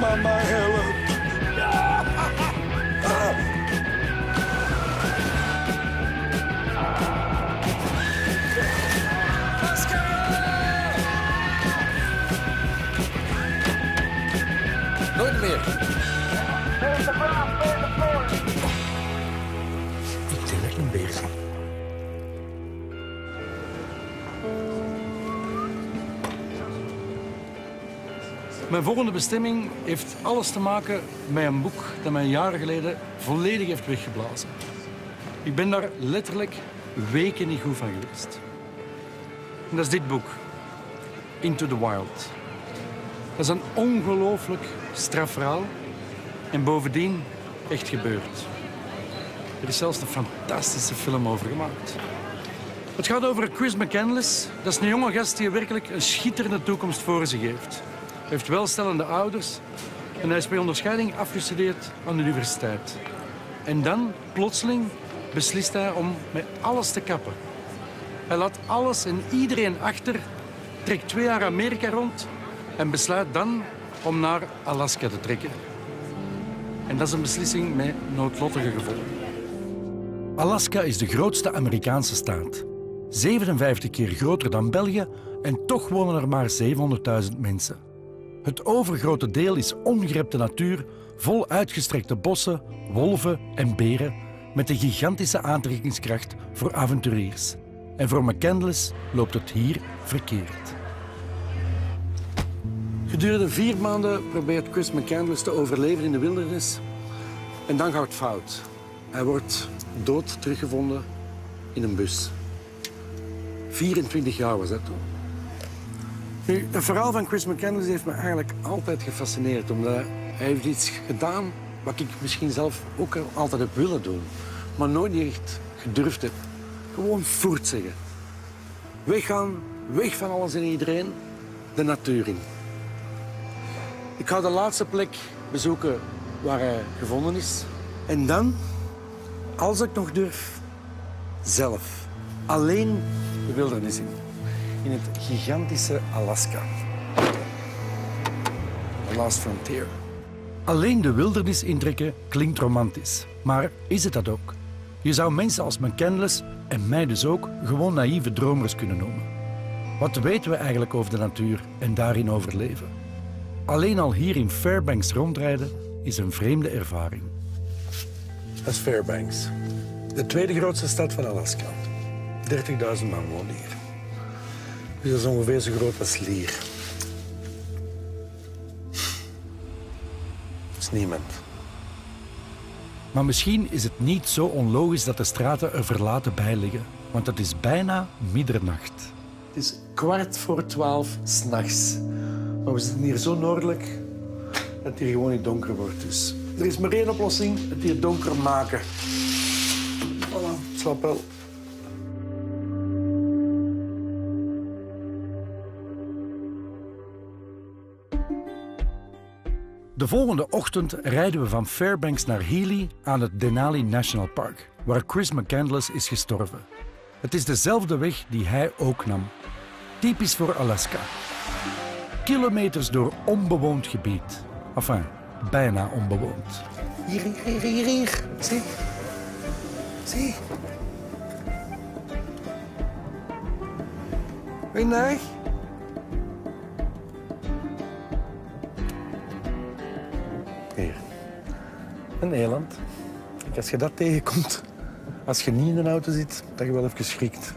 Mama, help. Nooit meer. Ik denk dat ik een beer zie. Mijn volgende bestemming heeft alles te maken met een boek dat mij jaren geleden volledig heeft weggeblazen. Ik ben daar letterlijk weken niet goed van geweest. En dat is dit boek, Into the Wild. Dat is een ongelooflijk straf verhaal en bovendien echt gebeurd. Er is zelfs een fantastische film over gemaakt. Het gaat over Chris McCandless. Dat is een jonge gast die werkelijk een schitterende toekomst voor zich heeft. Hij heeft welstellende ouders en hij is met onderscheiding afgestudeerd aan de universiteit. En dan, plotseling, beslist hij om met alles te kappen. Hij laat alles en iedereen achter, trekt 2 jaar Amerika rond en besluit dan om naar Alaska te trekken. En dat is een beslissing met noodlottige gevolgen. Alaska is de grootste Amerikaanse staat. 57 keer groter dan België en toch wonen er maar 700.000 mensen. Het overgrote deel is ongerepte natuur, vol uitgestrekte bossen, wolven en beren, met een gigantische aantrekkingskracht voor avonturiers. En voor McCandless loopt het hier verkeerd. Gedurende 4 maanden probeert Chris McCandless te overleven in de wildernis. En dan gaat het fout. Hij wordt dood teruggevonden in een bus. 24 jaar was dat toen. Nu, het verhaal van Chris McCandless heeft me eigenlijk altijd gefascineerd. Omdat hij heeft iets gedaan wat ik misschien zelf ook altijd heb willen doen. Maar nooit niet echt gedurfd heb. Gewoon voort zeggen. Weggaan, weg van alles en iedereen, de natuur in. Ik ga de laatste plek bezoeken waar hij gevonden is. En dan, als ik nog durf, zelf. Alleen de wildernis in. In het gigantische Alaska. The Last Frontier. Alleen de wildernis intrekken klinkt romantisch. Maar is het dat ook? Je zou mensen als McCandless, en mij dus ook, gewoon naïeve dromers kunnen noemen. Wat weten we eigenlijk over de natuur en daarin overleven? Alleen al hier in Fairbanks rondrijden is een vreemde ervaring. Dat is Fairbanks. De tweede grootste stad van Alaska. 30.000 man wonen hier. Dus dat is ongeveer zo groot als Lier. Dat is niemand. Maar misschien is het niet zo onlogisch dat de straten er verlaten bij liggen. Want het is bijna middernacht. Het is 11:15 s'nachts. Maar we zitten hier zo noordelijk dat het hier gewoon niet donker wordt. Dus er is maar één oplossing, het hier donker maken. Voilà, slaap wel. De volgende ochtend rijden we van Fairbanks naar Healy aan het Denali National Park, waar Chris McCandless is gestorven. Het is dezelfde weg die hij ook nam. Typisch voor Alaska. Kilometers door onbewoond gebied. Enfin, bijna onbewoond. Hier. Zie. Zie. Goeiedag. Hier. Een eland. Kijk, als je dat tegenkomt, als je niet in een auto zit, dat je wel even schrikt.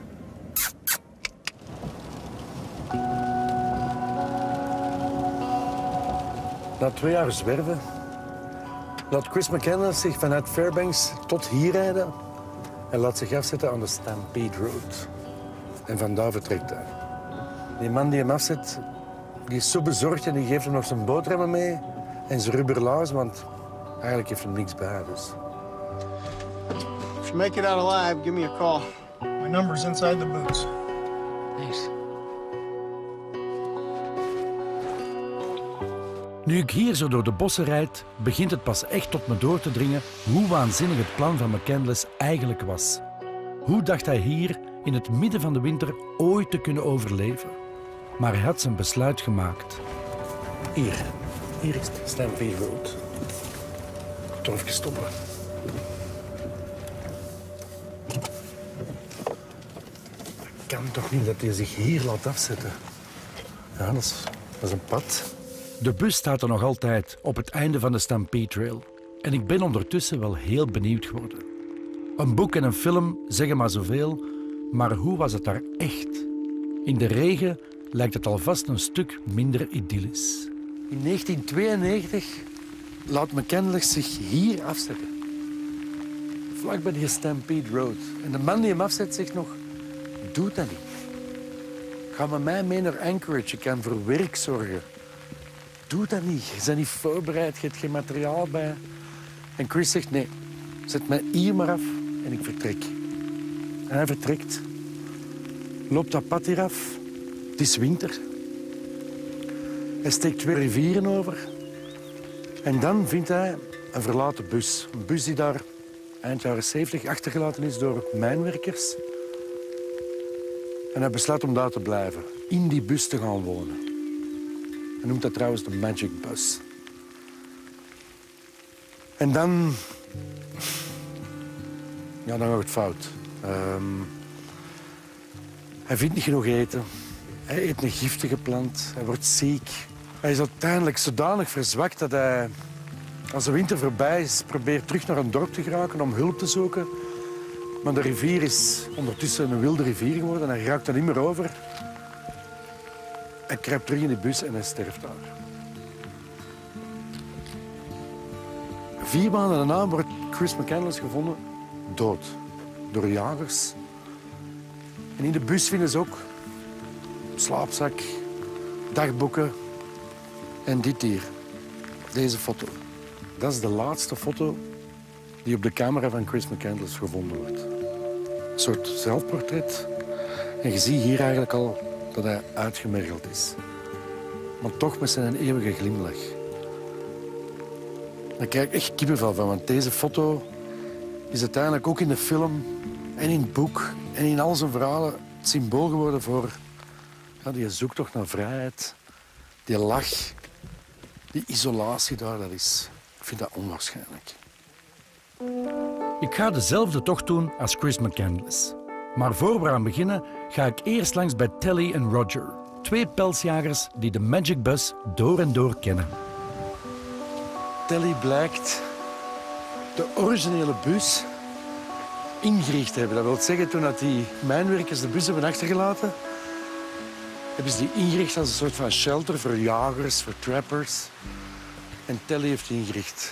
Na 2 jaar zwerven laat Chris McCandless zich vanuit Fairbanks tot hier rijden en laat zich afzetten aan de Stampede Road. En vandaar vertrekt hij. Die man die hem afzet, die is zo bezorgd en die geeft hem nog zijn boterhammen mee en zijn rubberlaars, want eigenlijk heeft hem niks bij. Dus. If you make it out alive, give me a call. My number's inside the boots. Thanks. Nu ik hier zo door de bossen rijd, begint het pas echt tot me door te dringen hoe waanzinnig het plan van McCandless eigenlijk was. Hoe dacht hij hier in het midden van de winter ooit te kunnen overleven? Maar hij had zijn besluit gemaakt. Hier, Hier is Stampede Road. Toch even stoppen. Het kan toch niet dat hij zich hier laat afzetten? Ja, dat is een pad. De bus staat er nog altijd op het einde van de Stampede Trail. En ik ben ondertussen wel heel benieuwd geworden. Een boek en een film zeggen maar zoveel, maar hoe was het daar echt? In de regen lijkt het alvast een stuk minder idyllisch. In 1992 laat McCandless zich hier afzetten. Vlak bij die Stampede Road. En de man die hem afzet zegt nog, doe dat niet. Ga met mij mee naar Anchorage, ik kan voor werk zorgen. Doe dat niet, je bent niet voorbereid, je hebt geen materiaal bij. En Chris zegt, nee, zet mij hier maar af en ik vertrek. En hij vertrekt. Loopt dat pad hier af. Het is winter. Hij steekt 2 rivieren over. En dan vindt hij een verlaten bus. Een bus die daar eind jaren 70 achtergelaten is door mijnwerkers. En hij besluit om daar te blijven. In die bus te gaan wonen. Hij noemt dat trouwens de Magic Bus. En dan... Ja, dan gaat het fout. Hij vindt niet genoeg eten. Hij eet een giftige plant. Hij wordt ziek. Hij is uiteindelijk zodanig verzwakt dat hij, als de winter voorbij is, probeert terug naar een dorp te geraken om hulp te zoeken. Maar de rivier is ondertussen een wilde rivier geworden en hij raakt er niet meer over. Hij kruipt terug in de bus en hij sterft daar. 4 maanden daarna wordt Chris McCandless gevonden dood door jagers. En in de bus vinden ze ook slaapzak, dagboeken en dit hier. Deze foto. Dat is de laatste foto die op de camera van Chris McCandless gevonden wordt. Een soort zelfportret. En je ziet hier eigenlijk al dat hij uitgemergeld is. Maar toch met zijn eeuwige glimlach. Daar krijg ik echt kippenvel van, want deze foto is uiteindelijk ook in de film en in het boek en in al zijn verhalen het symbool geworden voor die zoektocht naar vrijheid, die lach, die isolatie daar, dat is. Ik vind dat onwaarschijnlijk. Ik ga dezelfde tocht doen als Chris McCandless. Maar voor we aan beginnen, ga ik eerst langs bij Telly en Roger. 2 pelsjagers die de Magic Bus door en door kennen. Telly blijkt de originele bus ingericht te hebben. Dat wil zeggen, toen die mijnwerkers de bus hebben achtergelaten, hebben ze die ingericht als een soort van shelter voor jagers, voor trappers. En Telly heeft die ingericht.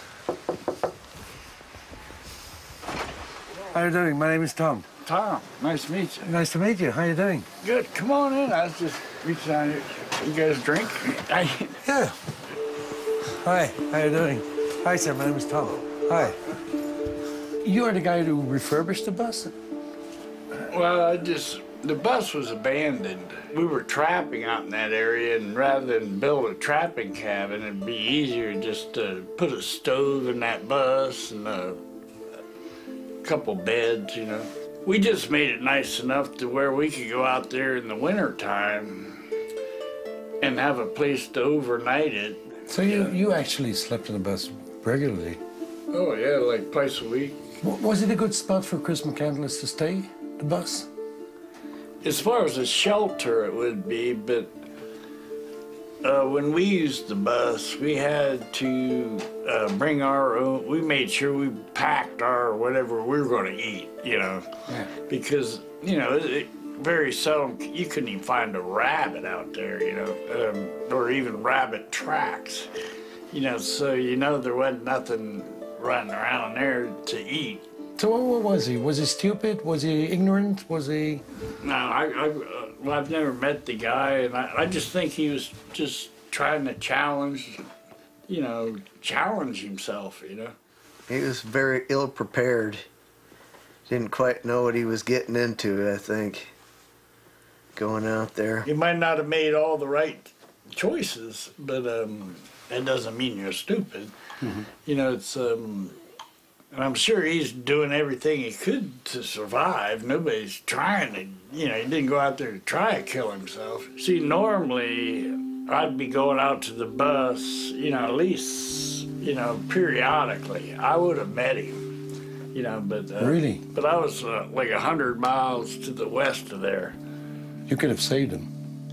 How are you doing? My name is Tom. Tom, nice to meet you. Nice to meet you. How are you doing? Good. Come on in. I was just reaching out here. You guys drink? Yeah. Hi. How are you doing? Hi, sir. My name is Tom. Hi. You are the guy who refurbished the bus? Well, the bus was abandoned. We were trapping out in that area, and rather than build a trapping cabin, it'd be easier just to put a stove in that bus and a couple beds, you know. We just made it nice enough to where we could go out there in the wintertime and have a place to overnight it. So you actually slept on the bus regularly? Oh, yeah, like twice a week. Was it a good spot for Chris McCandless to stay, the bus? As far as a shelter, it would be, but when we used the bus, we had to bring our own. We made sure we packed our whatever we were going to eat, you know, because, you know, very seldom you couldn't even find a rabbit out there, you know, or even rabbit tracks, you know, so, you know, there wasn't nothing running around there to eat. So what was he? Was he stupid? Was he ignorant? Was he... No, well, I've never met the guy, and I just think he was just trying to challenge, you know, challenge himself, you know. He was very ill-prepared. Didn't quite know what he was getting into, I think, going out there. You might not have made all the right choices, but that doesn't mean you're stupid. Mm-hmm. You know, it's... And I'm sure he's doing everything he could to survive. Nobody's trying to, you know, he didn't go out there to try to kill himself. See, normally I'd be going out to the bus, you know, at least, you know, periodically. I would have met him, you know, but... Really? But I was like 100 miles to the west of there. You could have saved him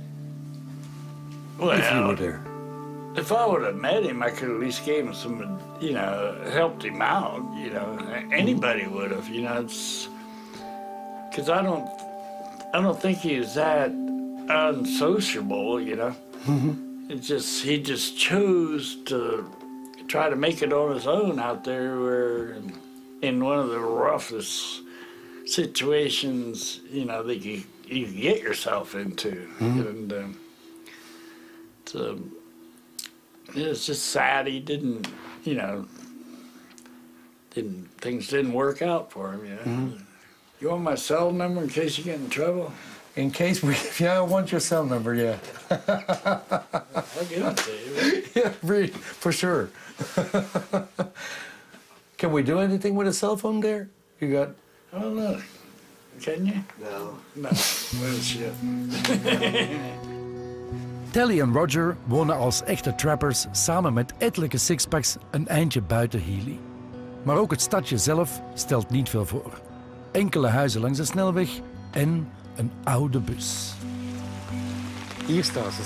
Well, if you were there. if I would have met him, I could at least gave him some, you know, helped him out, you know. Anybody would have, you know, it's... Because I don't think he was that unsociable, you know. He just chose to try to make it on his own out there, where in one of the roughest situations, you know, that you get yourself into. And it's just sad he didn't, you know, things didn't work out for him, you know. You want my cell number in case you get in trouble? In case we... Yeah, I want your cell number, yeah. I'll give it to you. Yeah, really, for sure. Can we do anything with a cell phone there? You got... Oh, look. Can you? No. No. Well, shit. Telly en Roger wonen als echte trappers samen met etelijke sixpacks een eindje buiten Healy. Maar ook het stadje zelf stelt niet veel voor. Enkele huizen langs de snelweg en een oude bus. Hier staan ze.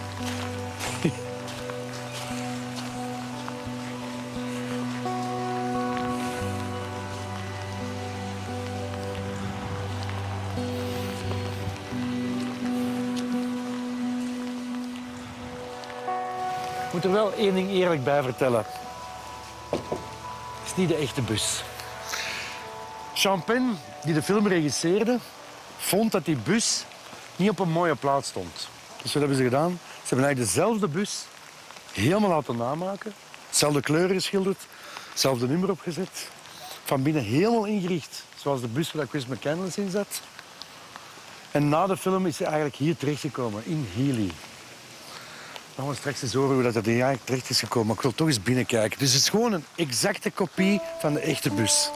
Ik moet er wel één ding eerlijk bij vertellen. Het is niet de echte bus. Sean Penn, die de film regisseerde, vond dat die bus niet op een mooie plaats stond. Dus wat hebben ze gedaan? Ze hebben eigenlijk dezelfde bus helemaal laten namaken. Hetzelfde kleur geschilderd, hetzelfde nummer opgezet. Van binnen helemaal ingericht, zoals de bus waar Chris McCandless in zat. En na de film is hij eigenlijk hier terechtgekomen, in Healy. Dan gaan we straks eens horen hoe dat er eigenlijk terecht is gekomen. Maar ik wil toch eens binnenkijken. Dus het is gewoon een exacte kopie van de echte bus.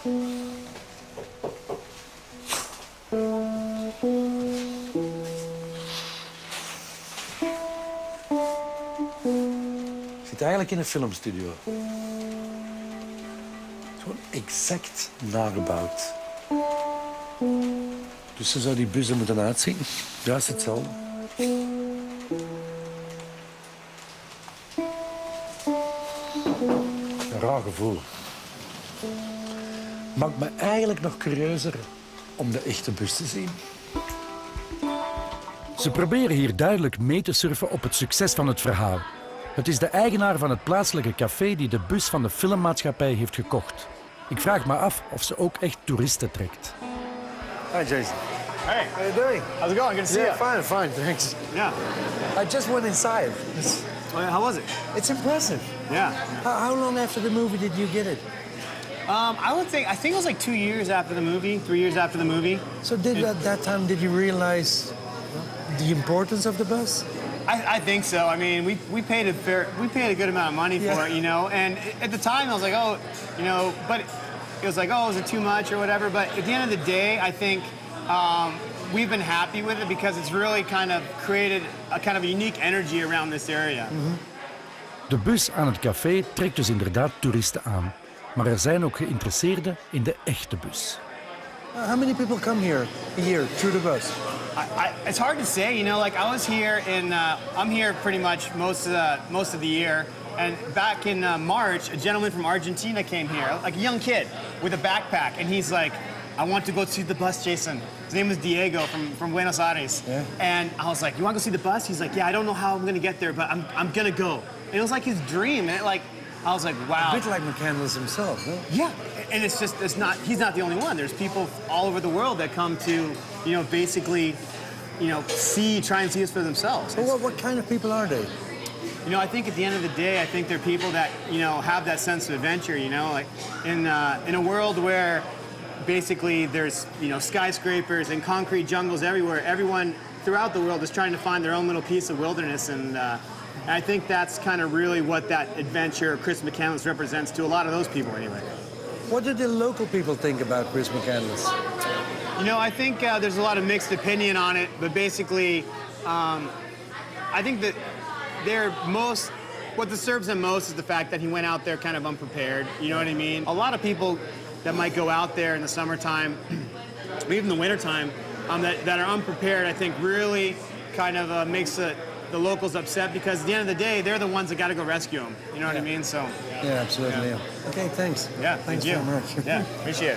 Ik zit eigenlijk in een filmstudio. Het is gewoon exact nagebouwd. Dus zo zou die bus er moeten uitzien. Juist hetzelfde. Een raar gevoel. Maakt me eigenlijk nog curieuzer om de echte bus te zien. Ze proberen hier duidelijk mee te surfen op het succes van het verhaal. Het is de eigenaar van het plaatselijke café die de bus van de filmmaatschappij heeft gekocht. Ik vraag me af of ze ook echt toeristen trekt. Hi, Jason. Hey, How you doing? how's it going? Good to see you. Fine, fine, thanks. Yeah. I just went inside. Oh, yeah. How was it? It's impressive. Yeah. How long after the movie did you get it? I think it was like 2 years after the movie, 3 years after the movie. So at that time, did you realize the importance of the bus? I think so. I mean, we paid a good amount of money for it, you know. And at the time, I was like, oh, you know, but it was like, oh, is it too much or whatever? But at the end of the day, I think we've been happy with it because it's really kind of created a kind of unique energy around this area. De bus aan het café trekt dus inderdaad toeristen aan. Maar er zijn ook geïnteresseerden in de echte bus. How many people come here a year through the bus? It's hard to say, you know. Like I was here I'm here pretty much most of the year. And back in March, a gentleman from Argentina came here, like a young kid with a backpack, and he's like, "I want to go see the bus, Jason." His name was Diego from Buenos Aires. Yeah. And I was like, "You want to go see the bus?" He's like, "Yeah, I don't know how I'm gonna get there, but I'm gonna go." And it was like his dream, and I was like, wow. A bit like McCandless himself, no? Yeah, and he's not the only one. There's people all over the world that come to, you know, basically, you know, try and see us for themselves. So what kind of people are they? You know, I think at the end of the day, I think they're people that, you know, have that sense of adventure, you know, like in a world where basically there's, you know, skyscrapers and concrete jungles everywhere. Everyone throughout the world is trying to find their own little piece of wilderness, and I think that's kind of really what that adventure Chris McCandless represents to a lot of those people anyway. What do the local people think about Chris McCandless? You know, I think there's a lot of mixed opinion on it, but basically, I think that what disturbs them most is the fact that he went out there kind of unprepared. You know what I mean? A lot of people that might go out there in the summertime, or even the wintertime, that are unprepared, I think really kind of makes the locals upset, because at the end of the day, they're the ones that got to go rescue them. You know what I mean? So. Yeah, absolutely. Yeah. Okay, thanks. Yeah, thanks you. very much. Yeah, appreciate it.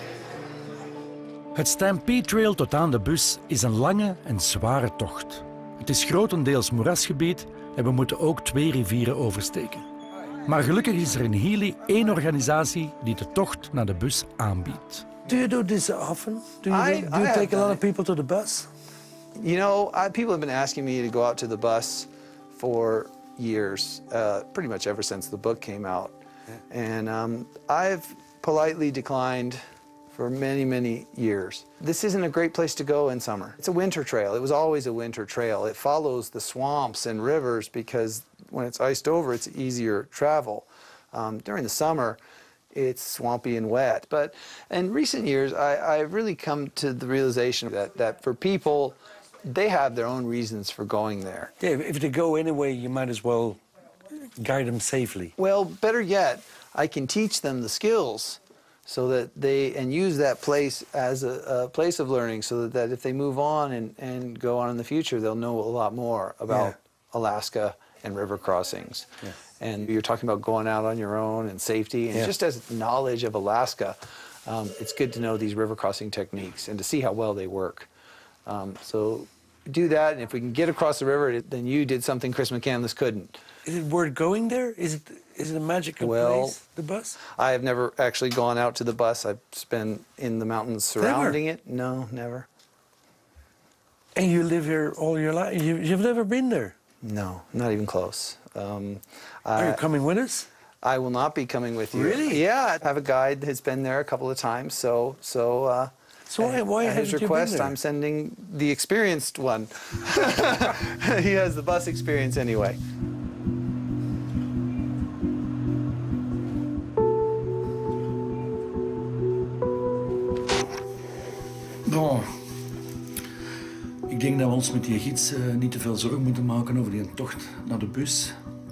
Het Stampede Trail tot aan de bus is een lange en zware tocht. Het is grotendeels moerasgebied en we moeten ook 2 rivieren oversteken. Maar gelukkig is er in Healy 1 organisatie die de tocht naar de bus aanbiedt. Do you do this often? Do you take a lot of people to the bus? You know, people have been asking me to go out to the bus for years, pretty much ever since the book came out. Yeah. And I've politely declined for many, many years. This isn't a great place to go in summer. It's a winter trail. It was always a winter trail. It follows the swamps and rivers because when it's iced over, it's easier travel. During the summer, it's swampy and wet. But in recent years, I've really come to the realization that for people, they have their own reasons for going there. Yeah, if they go anyway, you might as well guide them safely. Well, better yet, I can teach them the skills so that and use that place as a place of learning, so that if they move on and go on in the future, they'll know a lot more about Alaska and river crossings. Yeah. And you're talking about going out on your own and safety, and just as knowledge of Alaska, it's good to know these river crossing techniques and to see how well they work. So do that, and if we can get across the river, then you did something Chris McCandless couldn't. Is it worth going there? Is it a magical place, the bus? I have never actually gone out to the bus. I've been in the mountains surrounding it. No, never. And you live here all your life? You've never been there? No, not even close. Are you coming with us? I will not be coming with you. Really? Yeah, I have a guide that's been there a couple of times, so why at his request, I'm sending the experienced one. He has the bus experience anyway. Bon. Ik denk dat we ons met die gids niet te veel zorgen moeten maken over die tocht naar de bus.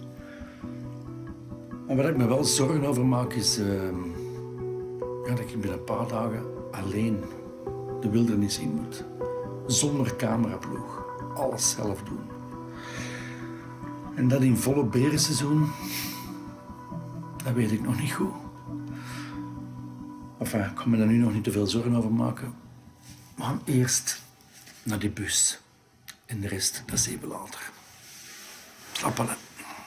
Maar waar ik me wel zorgen over maak is dat ik binnen een paar dagen alleen de wildernis in moet. Zonder cameraploeg. Alles zelf doen. En dat in volle berenseizoen, dat weet ik nog niet goed. Enfin, ik kan me daar nu nog niet te veel zorgen over maken. We gaan eerst naar die bus. En de rest, dat zien we later. Slappelen.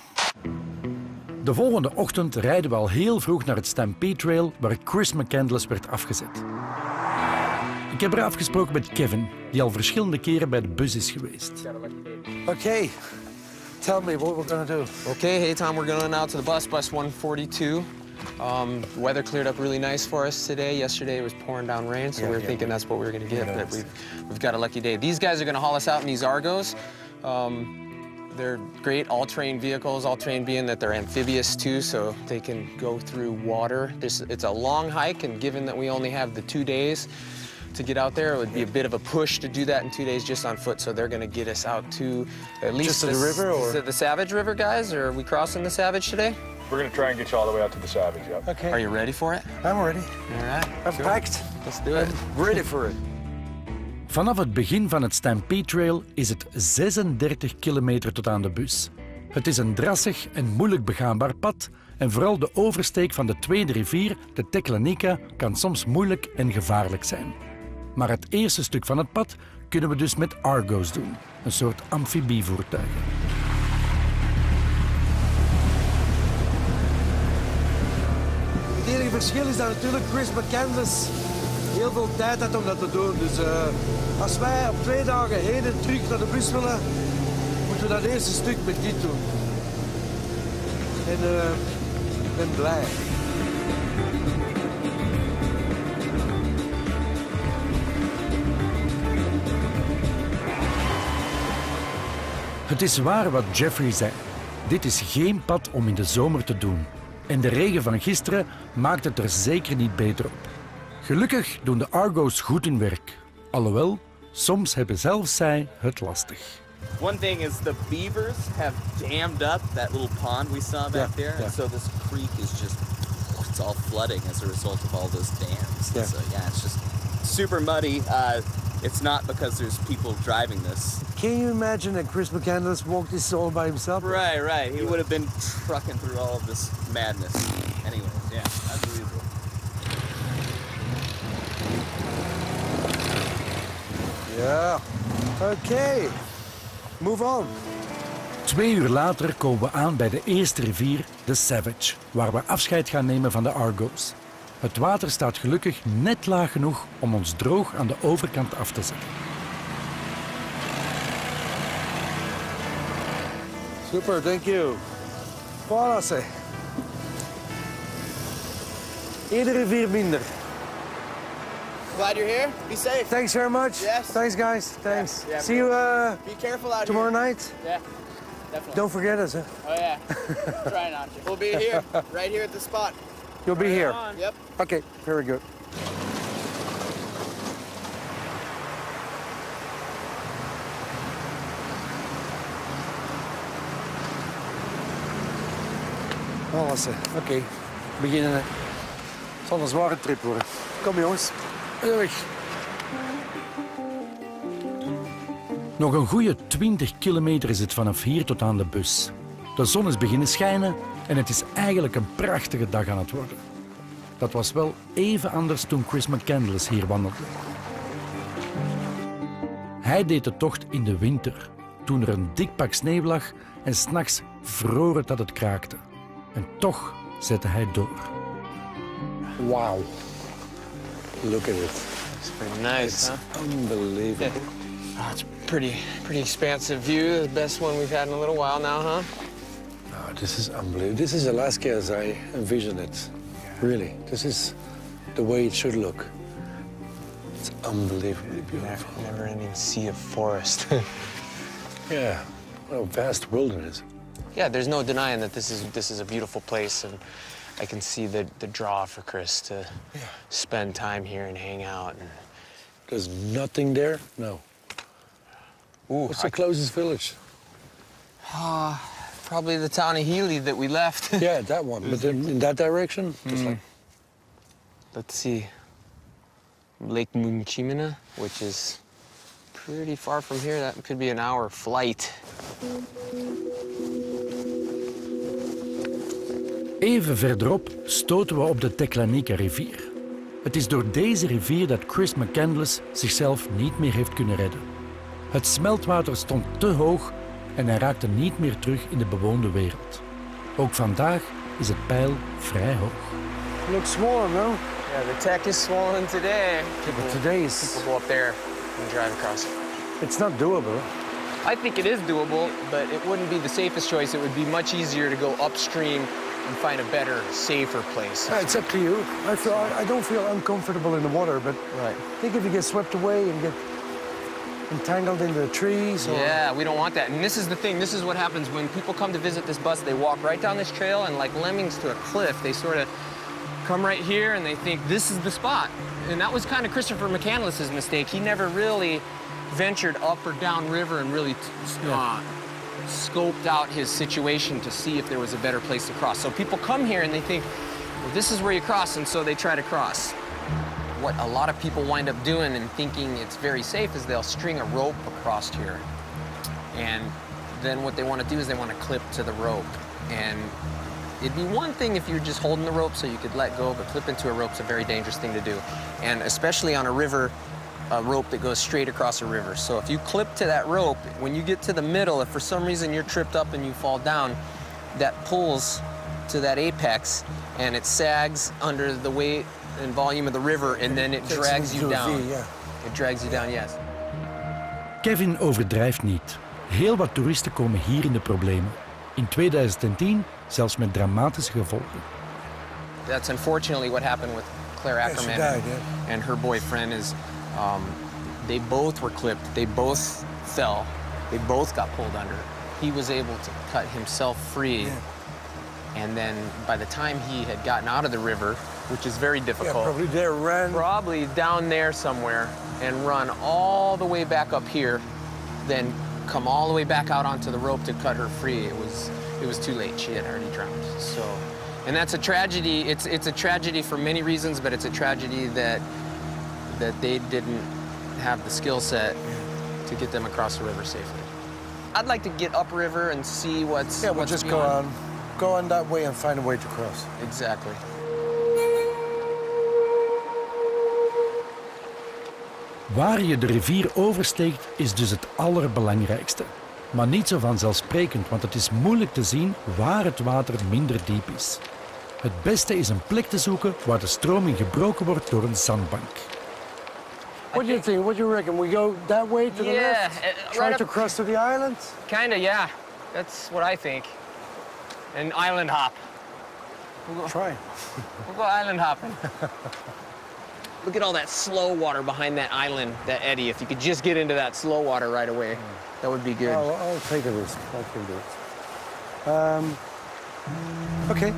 De volgende ochtend rijden we al heel vroeg naar het Stampede Trail, waar Chris McCandless werd afgezet. Ik heb er afgesproken met Kevin, die al verschillende keren bij de bus is geweest. Okay, tell me what we're going to do. Okay, hey Tom, we're going out to the bus 142. The weather cleared up really nice for us today. Yesterday it was pouring down rain, so we were thinking that's what we were going to get, but we've got a lucky day. These guys are going to haul us out in these Argos. They're great all-terrain vehicles, all-terrain being that they're amphibious too, so they can go through water. It's a long hike, and given that we only have the 2 days to get out there, it would be a bit of a push to do that in 2 days just on foot, so they're going to get us out to at least just to the river, or? Is it the Savage River, guys, or are we crossing the Savage today? We're going to try and get you all the way out to the Savage, yep. Okay. Are you ready for it? I'm ready. All right. I'm packed. Let's do it. Ready for it. Vanaf het begin van het Stampede Trail is het 36 kilometer tot aan de bus. Het is een drassig en moeilijk begaanbaar pad en vooral de oversteek van de tweede rivier, de Teclanica, kan soms moeilijk en gevaarlijk zijn. Maar het eerste stuk van het pad kunnen we dus met Argos doen, een soort amfibievoertuigen. Het enige verschil is dat natuurlijk Chris McCandless heel veel tijd had om dat te doen. Dus als wij op 2 dagen heen en terug naar de bus willen, moeten we dat eerste stuk met dit doen. En ik ben blij. Het is waar wat Jeffrey zei. Dit is geen pad om in de zomer te doen. En de regen van gisteren maakt het er zeker niet beter op. Gelukkig doen de Argos goed hun werk. Alhoewel, soms hebben zelfs zij het lastig. One thing is the beavers have dammed up that little pond we saw back there, and so this creek is just, it's all flooding as a result of all those dams. Yeah. So yeah, it's just super muddy. It's not because there's people driving this. Can you imagine that Chris McCandless walked this all by himself? Right, right. He would have been trucking through all of this madness. Anyways, yeah, unbelievable. Ja. Oké. Move on. 2 uur later komen we aan bij de eerste rivier, de Savage, waar we afscheid gaan nemen van de Argos. Het water staat gelukkig net laag genoeg om ons droog aan de overkant af te zetten. Super, thank you. Voilà, zeg. Iedere rivier minder. Glad you're here. Be safe. Thanks very much. Yes. Thanks, guys. Thanks. Yeah, See you Be careful out tomorrow here. night. Yeah, definitely. Don't forget us. Huh? Oh yeah. Try not to. We'll be here, right here at the spot. You'll be here. Yep. Okay, very good. Alles, oké. Beginnen. Het zal een zware trip worden. Kom jongens. Weg. Nog een goede 20 kilometer is het vanaf hier tot aan de bus. De zon is beginnen schijnen en het is eigenlijk een prachtige dag aan het worden. Dat was wel even anders toen Chris McCandless hier wandelde. Hij deed de tocht in de winter, toen er een dik pak sneeuw lag en 's nachts vroor het dat het kraakte. En toch zette hij door. Wow. Look at it. It's pretty nice, huh? Unbelievable. Oh, it's pretty expansive view. The best one we've had in a little while now, huh? Oh, this is unbelievable. This is Alaska as I envision it. Really. This is the way it should look. It's unbelievably beautiful. Never-ending sea of forest. Yeah. What a vast wilderness. Yeah, there's no denying that this is a beautiful place, and I can see the draw for Chris to spend time here and hang out. And There's nothing there? No. ooh, What's the closest village? probably the town of Healy that we left. Yeah, that one. But in that direction? Just like... Let's see. Lake Munchimina, which is pretty far from here. That could be an hour flight. Even verderop stoten we op de Teklanika rivier. Het is door deze rivier dat Chris McCandless zichzelf niet meer heeft kunnen redden. Het smeltwater stond te hoog en hij raakte niet meer terug in de bewoonde wereld. Ook vandaag is het peil vrij hoog. Looks swollen, no? Yeah, the tech is swollen today. But today is... People go up there and drive across it. It's not doable. I think it is doable, but it wouldn't be the safest choice. It would be much easier to go upstream and find a better, safer place. It's up to you. I don't feel uncomfortable in the water, but Right. I think if you get swept away and get entangled in the trees or... Yeah, we don't want that. And this is the thing. This is what happens when people come to visit this bus. They walk right down this trail, and like lemmings to a cliff, they sort of come right here and they think this is the spot. And that was kind of Christopher McCandless's mistake. He never really ventured up or down river and really scoped out his situation to see if there was a better place to cross. So people come here and they think, well, this is where you cross, and so they try to cross. What a lot of people wind up doing and thinking it's very safe is they'll string a rope across here. And then what they want to do is they want to clip to the rope. And it'd be one thing if you're just holding the rope so you could let go, but clip into a rope's a very dangerous thing to do. And especially on a river, a rope that goes straight across a river. So if you clip to that rope, when you get to the middle, if for some reason you're tripped up and you fall down, that pulls to that apex and it sags under the weight and volume of the river, and then it drags you down. It drags you down, yes. Kevin overdrijft niet. Heel wat toeristen komen hier in de problemen. In 2010 zelfs met dramatische gevolgen. That's unfortunately what happened with Claire Ackerman. she died, and her boyfriend is, they both were clipped, they both fell, they both got pulled under. He was able to cut himself free, and then by the time he had gotten out of the river, which is very difficult, probably down there somewhere, and run all the way back up here, then come all the way back out onto the rope to cut her free. It was too late. She had already drowned. So, and that's a tragedy. It's a tragedy for many reasons, but it's a tragedy that they didn't have the skill set to get them across the river safely. I'd like to get upriver and see what's Yeah, we'll what's just beyond. go on that way and find a way to cross. Exactly. Waar je de rivier oversteekt is dus het allerbelangrijkste. Maar niet zo vanzelfsprekend, want het is moeilijk te zien waar het water minder diep is. Het beste is een plek te zoeken waar de stroming gebroken wordt door een zandbank. What do you think? What do you reckon? We go that way to the Yeah, left? right Try to up- cross to the island? Kinda, yeah. That's what I think. An island hop. Try. We'll go island hopping. Look at all that slow water behind that island, that eddy. If you could just get into that slow water right away, that would be good. I'll take a risk. I can do it. Okay.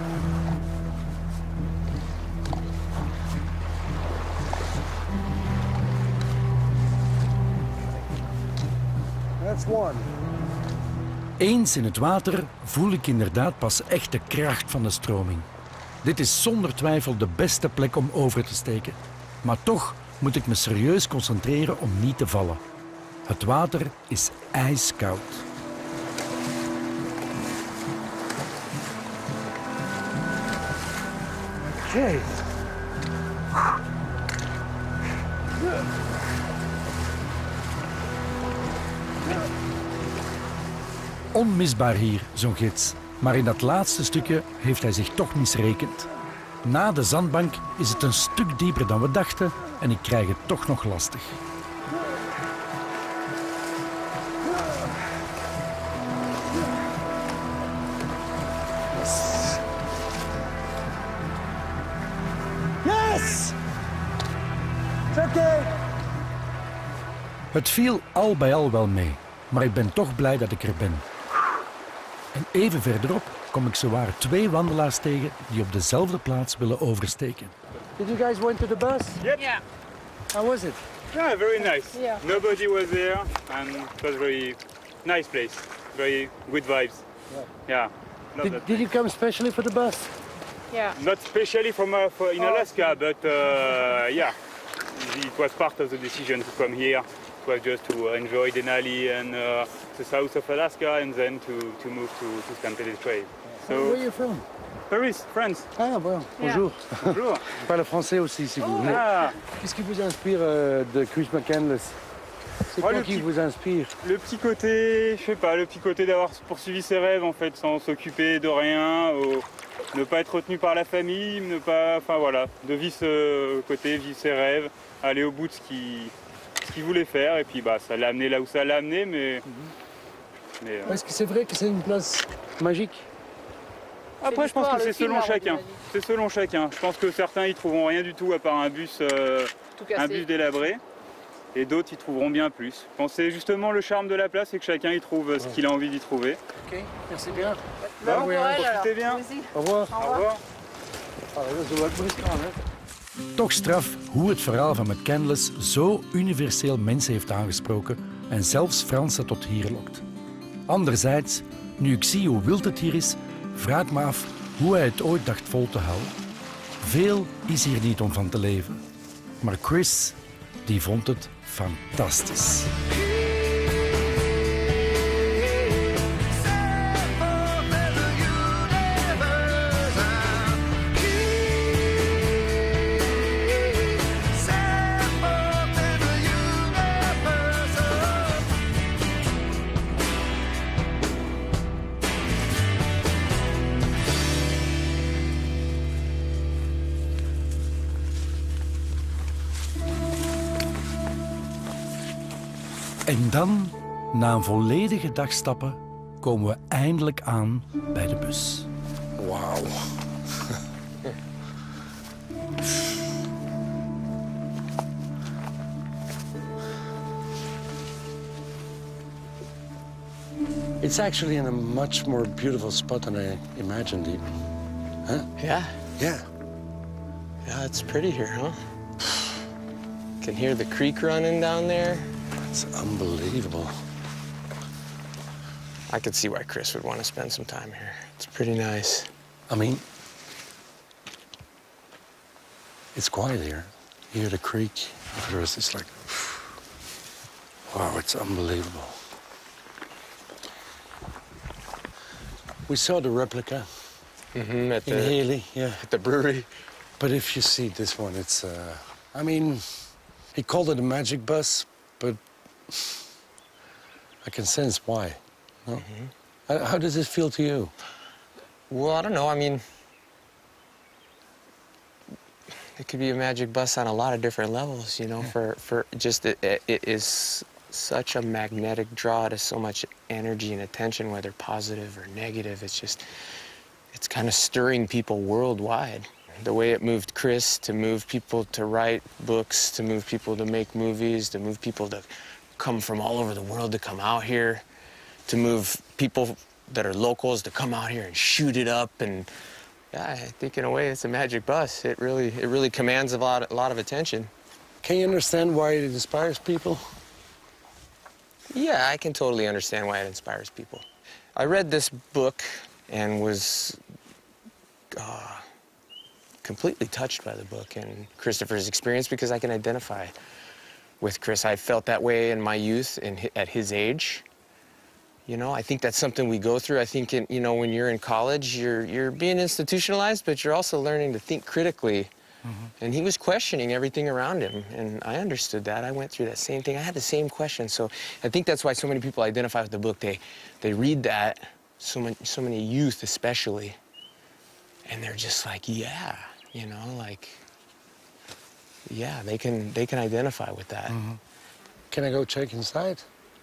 That's one. Eens in het water voel ik inderdaad pas echt de kracht van de stroming. Dit is zonder twijfel de beste plek om over te steken. Maar toch moet ik me serieus concentreren om niet te vallen. Het water is ijskoud. Okay. Onmisbaar hier, zo'n gids. Maar in dat laatste stukje heeft hij zich toch misrekend. Na de zandbank is het een stuk dieper dan we dachten en ik krijg het toch nog lastig. Yes! It's okay. Het viel al bij al wel mee, maar ik ben toch blij dat ik er ben. En even verderop kom ik zowaar 2 wandelaars tegen die op dezelfde plaats willen oversteken. Did you guys went to the bus? Yep. Yeah. How was it? Yeah, very nice. Yeah. Nobody was there, and it was very nice place. Very good vibes. Yeah. Love that Did you place. come specially for the bus? Yeah. Not especially from in Alaska, but yeah, it was part of the decision to come here. It was just to enjoy Denali and the south of Alaska, and then to move to San Pedro Trail. Where So are you from? Paris, France. Ah, bon. Bonjour. Bonjour. Je parle français aussi, si vous voulez. Ah, Qu'est-ce qui vous inspire de Chris McCandless? C'est quoi le qui petit- vous inspire? le petit côté, je sais pas, le petit côté d'avoir poursuivi ses rêves en fait, sans s'occuper de rien, ne pas être retenu par la famille, ne pas, enfin voilà, de vivre ce côté, vivre ses rêves, aller au bout de ce qu'il voulait faire, et puis bah ça l'a amené là où ça l'a amené, mais Est-ce que c'est vrai que c'est une place magique? après je pense l'histoire, que le c'est film selon a rendu chacun. la vie. C'est selon chacun. Je pense que certains y trouveront rien du tout à part un bus Tout cassé. délabré. Et d'autres y trouveront bien plus. Je pense que c'est justement le charme de la place, c'est que chacun y trouve ce qu'il a envie d'y trouver. Ok, merci bien. Bon Bon, courage alors. profitez bien. Merci. Au revoir. Au revoir. Dat is wel rustig aan, hè? Toch straf hoe het verhaal van McCandless zo universeel mensen heeft aangesproken en zelfs Fransen tot hier lokt. Anderzijds, nu ik zie hoe wild het hier is, vraag ik me af hoe hij het ooit dacht vol te houden. Veel is hier niet om van te leven. Maar Chris, die vond het fantastisch. En dan, na een volledige dag stappen, komen we eindelijk aan bij de bus. Wauw. It's actually in a much more beautiful spot than I imagined even. Huh? Yeah. Yeah. Yeah, it's pretty here, huh? Can hear the creek running down there. It's unbelievable. I could see why Chris would want to spend some time here. It's pretty nice. I mean, it's quiet here. You hear the creek. The rest is like, wow, it's unbelievable. We saw the replica At in Healy, yeah. At the brewery. But if you see this one, it's, I mean, he called it a magic bus, but I can sense why. No? How does it feel to you? Well, I don't know. I mean, it could be a magic bus on a lot of different levels, you know, for just it is such a magnetic draw to so much energy and attention, whether positive or negative. It's just, it's kind of stirring people worldwide. The way it moved Chris to move people to write books, to move people to make movies, to move people to come from all over the world to come out here, to move people that are locals to come out here and shoot it up. And yeah, I think in a way it's a magic bus. It really commands a lot of attention. Can you understand why it inspires people? Yeah, I can totally understand why it inspires people. I read this book and was completely touched by the book and Christopher's experience because I can identify with Chris. I felt that way in my youth and at his age. You know, I think that's something we go through. I think, you know, when you're in college, you're being institutionalized, but you're also learning to think critically. And he was questioning everything around him, and I understood that. I went through that same thing. I had the same question. So I think that's why so many people identify with the book. They read that, so many youth especially, and they're just like, yeah, you know, like, yeah, they can identify with that. Can I go check inside?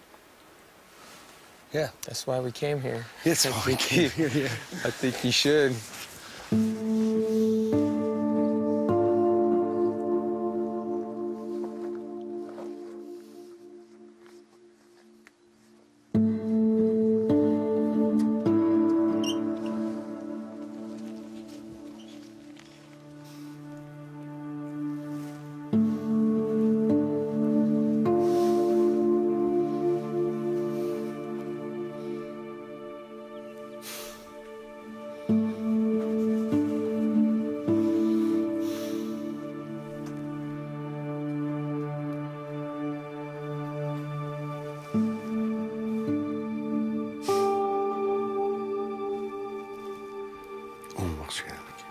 Yeah. That's why we came here. That's why we came here, yeah. I think you should. Onwaarschijnlijk.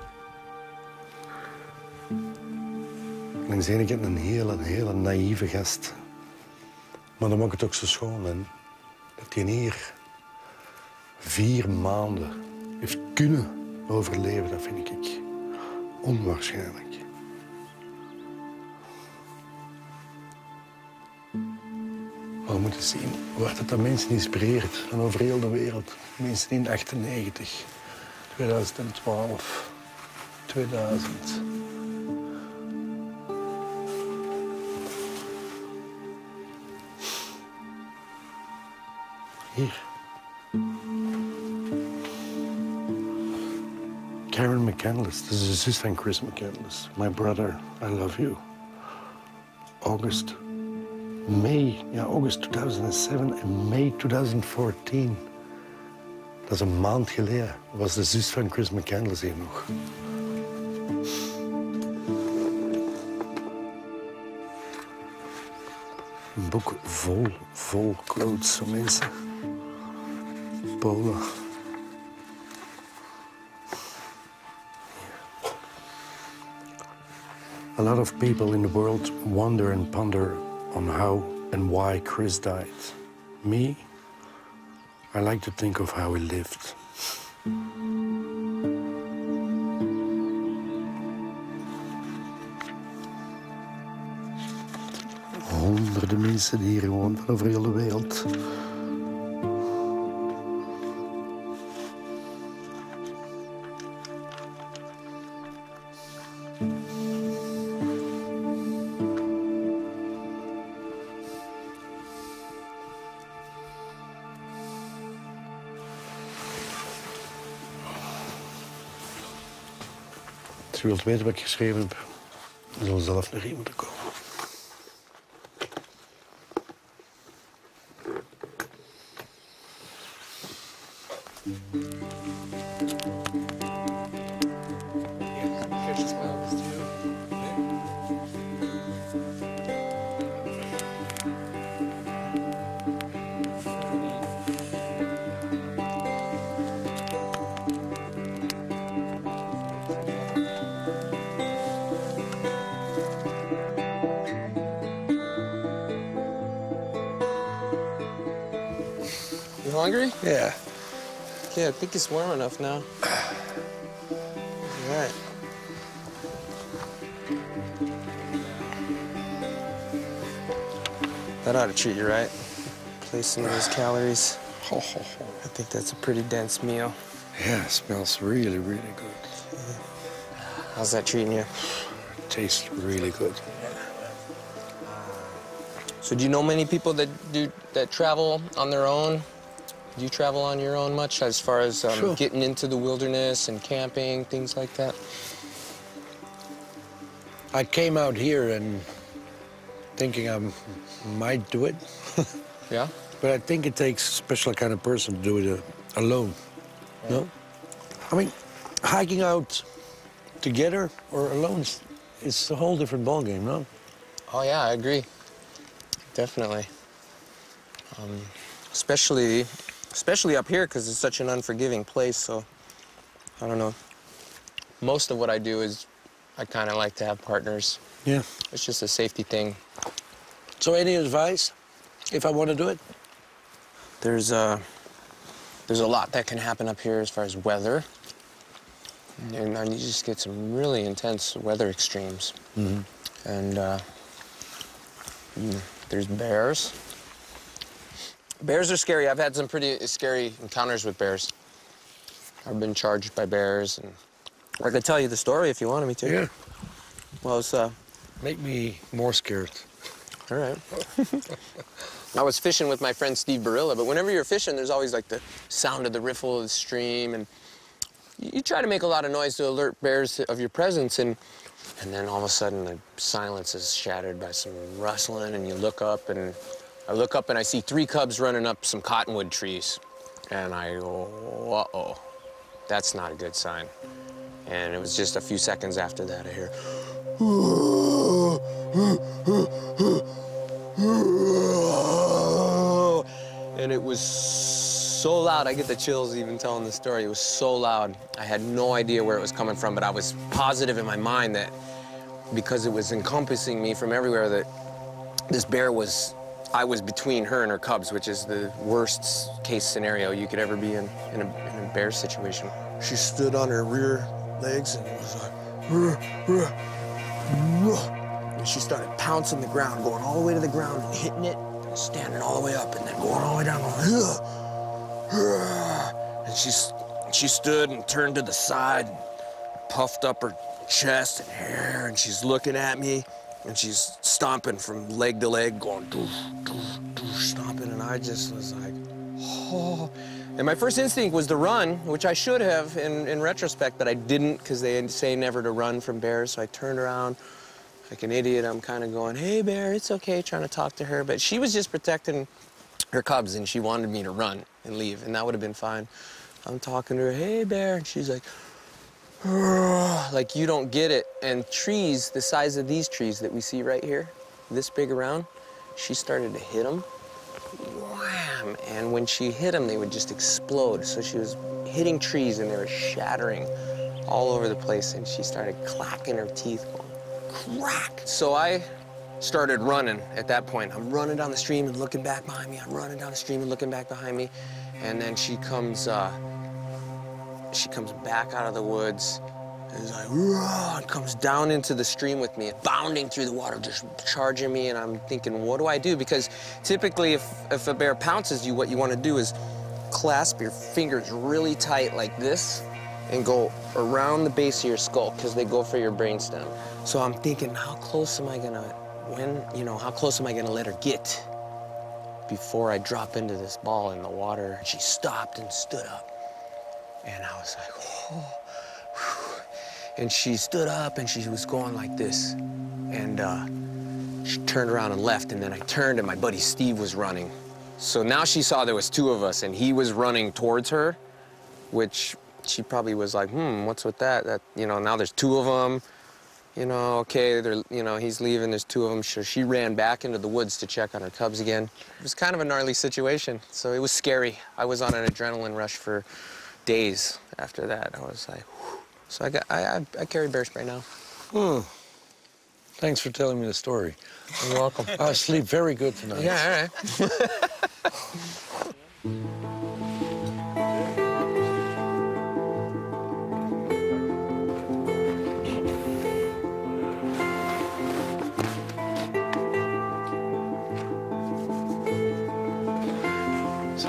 Langs de ene kant een hele naïeve gast. Maar dan maakt het ook zo schoon. En dat hij hier 4 maanden heeft kunnen overleven, dat vind ik onwaarschijnlijk. Maar we moeten zien waar dat mensen inspireert. En over heel de wereld. Mensen in 98, 2012, 2000. Hier. Karen McCandless, dat is de zus van Chris McCandless. My brother, I love you. August 2007 en mei 2014. Dat is een maand geleden. Was de zus van Chris McCandless hier nog. Een boek vol quotes van mensen. Polen. A lot of people in the world wonder and ponder on how and why Chris died. Me, I like to think of how he lived. Honderden mensen die hier gewoon van over heel de wereld. Als je wilt weten wat ik geschreven heb, dan zal zelf naar hier moeten komen. hungry? Yeah. Okay, I think it's warm enough now. All right. That ought to treat you right. Place some of those calories. Oh. I think that's a pretty dense meal. Yeah, it smells really, really good. How's that treating you? Tastes really good. So do you know many people that travel on their own? Do you travel on your own much as far as Sure. getting into the wilderness and camping, things like that? I came out here and thinking I might do it. Yeah? But I think it takes a special kind of person to do it alone. No? I mean, hiking out together or alone is a whole different ballgame, no? Oh, yeah, I agree. Definitely. Especially up here, because it's such an unforgiving place, so I don't know. Most of what I do is I kind of like to have partners. Yeah. It's just a safety thing. So any advice if I want to do it? There's a lot that can happen up here as far as weather. And you just get some really intense weather extremes. Mm-hmm. And there's bears. Bears are scary. I've had some pretty scary encounters with bears. I've been charged by bears, and I could tell you the story if you wanted me to. Yeah. Well, it's Make me more scared. all right. I was fishing with my friend Steve Barilla, but whenever you're fishing, there's always like the sound of the riffle of the stream, and you try to make a lot of noise to alert bears of your presence, and then all of a sudden the silence is shattered by some rustling, and you look up, and I look up and I see 3 cubs running up some cottonwood trees, and I go, uh-oh, that's not a good sign. And it was just a few seconds after that I hear, and it was so loud. I get the chills even telling the story. It was so loud. I had no idea where it was coming from, but I was positive in my mind that because it was encompassing me from everywhere, that this bear was, I was between her and her cubs, which is the worst case scenario you could ever be in a bear situation. She stood on her rear legs and it was like, and she started pouncing the ground, going all the way to the ground and hitting it, and standing all the way up, and then going all the way down, and she stood and turned to the side, puffed up her chest and hair, and she's looking at me, and she's stomping from leg to leg, going doof, doof, doof, stomping, and I just was like, oh. And my first instinct was to run, which I should have in retrospect, but I didn't, because they say never to run from bears, so I turned around like an idiot. I'm kind of going, hey, bear, it's okay, trying to talk to her, but she was just protecting her cubs, and she wanted me to run and leave, and that would have been fine. I'm talking to her, hey, bear, and she's like, like you don't get it. And trees the size of these trees that we see right here, this big around, she started to hit them. Wham! And when she hit them, they would just explode. So she was hitting trees and they were shattering all over the place, and she started clacking her teeth, going crack. So I started running at that point. I'm running down the stream and looking back behind me. I'm running down the stream and looking back behind me. And then she comes back out of the woods and is like, and comes down into the stream with me, bounding through the water, just charging me. And I'm thinking, what do I do? Because typically if a bear pounces you, what you want to do is clasp your fingers really tight like this and go around the base of your skull, because they go for your brainstem. So I'm thinking, how close am I gonna, how close am I gonna let her get before I drop into this ball in the water? She stopped and stood up. And I was like, oh. And she stood up and she was going like this. And she turned around and left, and then I turned and my buddy Steve was running. So now she saw there was 2 of us and he was running towards her, which she probably was like, what's with that? Now there's 2 of them. Okay, he's leaving, there's 2 of them. So she ran back into the woods to check on her cubs again. It was kind of a gnarly situation, so it was scary. I was on an adrenaline rush for days after that. I was like, whew. So I carry bear spray now. Thanks for telling me the story. You're welcome. I'll sleep very good tonight. Yeah, all right.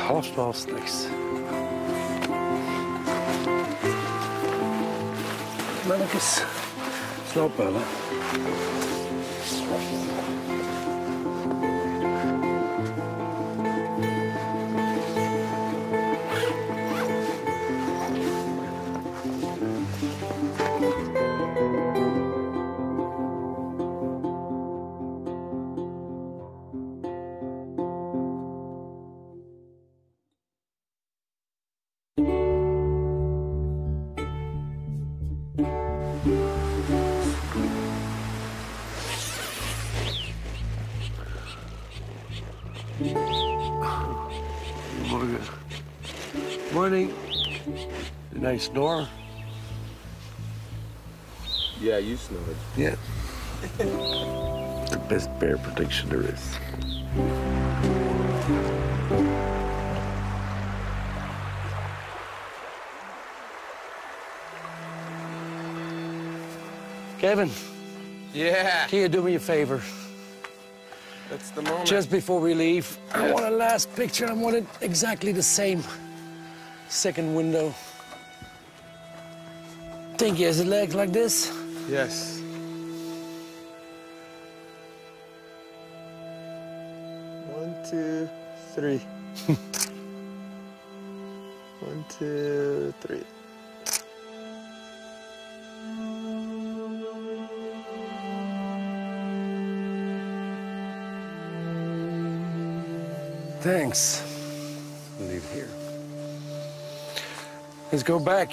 11:30 s'nachts. Mannetjes, slaap wel, hè. Morgen. Morning. A nice snore. Yeah, you snored. Yeah. The best bear protection there is. Kevin. Yeah. Can you do me a favor? That's the moment. Just before we leave, I want a last picture. I want it exactly the same. Second window. Think he has a leg like this? Yes. One, two, three. 1, 2, 3. Thanks. We'll leave it here. Let's go back.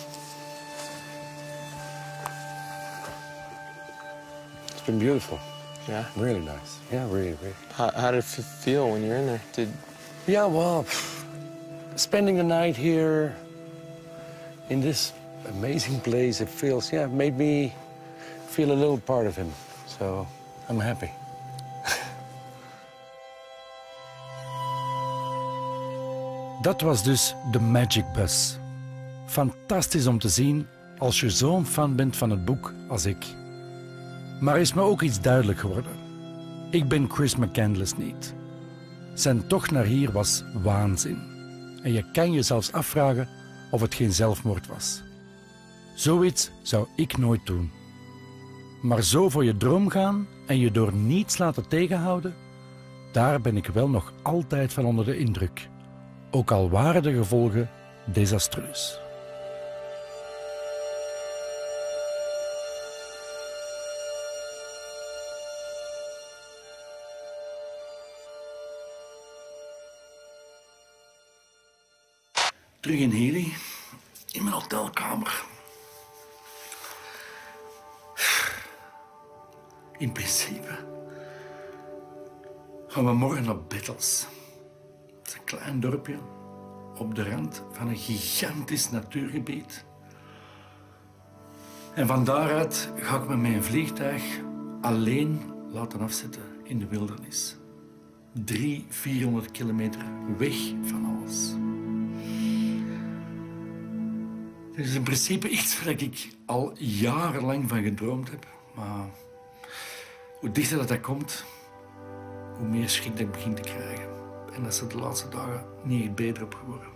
It's been beautiful. Yeah? Really nice. Yeah, really, really. How did it feel when you're in there? Yeah, well, spending the night here in this amazing place, it feels, yeah, it made me feel a little part of him. So I'm happy. Dat was dus de Magic Bus. Fantastisch om te zien als je zo'n fan bent van het boek als ik. Maar er is me ook iets duidelijk geworden. Ik ben Chris McCandless niet. Zijn tocht naar hier was waanzin. En je kan je zelfs afvragen of het geen zelfmoord was. Zoiets zou ik nooit doen. Maar zo voor je droom gaan en je door niets laten tegenhouden, daar ben ik wel nog altijd van onder de indruk. Ook al waren de gevolgen desastreus. Terug in Healy, in mijn hotelkamer. In principe gaan we morgen naar Bettels. Het is een klein dorpje op de rand van een gigantisch natuurgebied. En van daaruit ga ik me met mijn vliegtuig alleen laten afzetten in de wildernis. 300-400 kilometer weg van alles. Het is in principe iets waar ik al jarenlang van gedroomd heb. Maar hoe dichter dat komt, hoe meer schrik dat ik begin te krijgen. En dat is er de laatste dagen niet echt beter op geworden.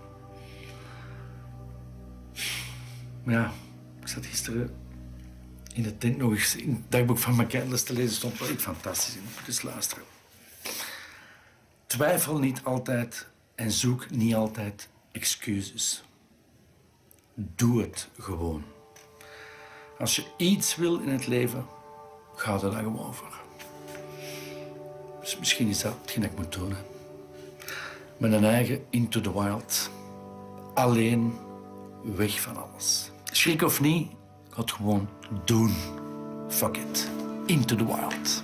Maar ja, ik zat gisteren in de tent nog eens in het dagboek van McCandless te lezen. Stond wel iets fantastisch in. Dus luisteren. Twijfel niet altijd en zoek niet altijd excuses. Doe het gewoon. Als je iets wil in het leven, ga er dan gewoon voor. Dus misschien is dat hetgeen dat ik moet doen. Hè. Met een eigen into the wild. Alleen, weg van alles. Schrik of niet, ga het gewoon doen. Fuck it. Into the wild.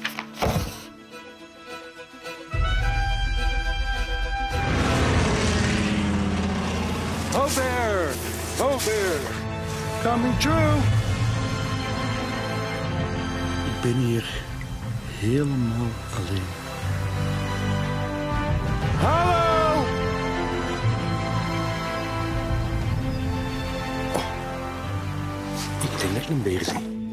Ho bear! Ho bear! Coming true! Ik ben hier helemaal alleen. Hallo! Ik denk dat ik een beer zie.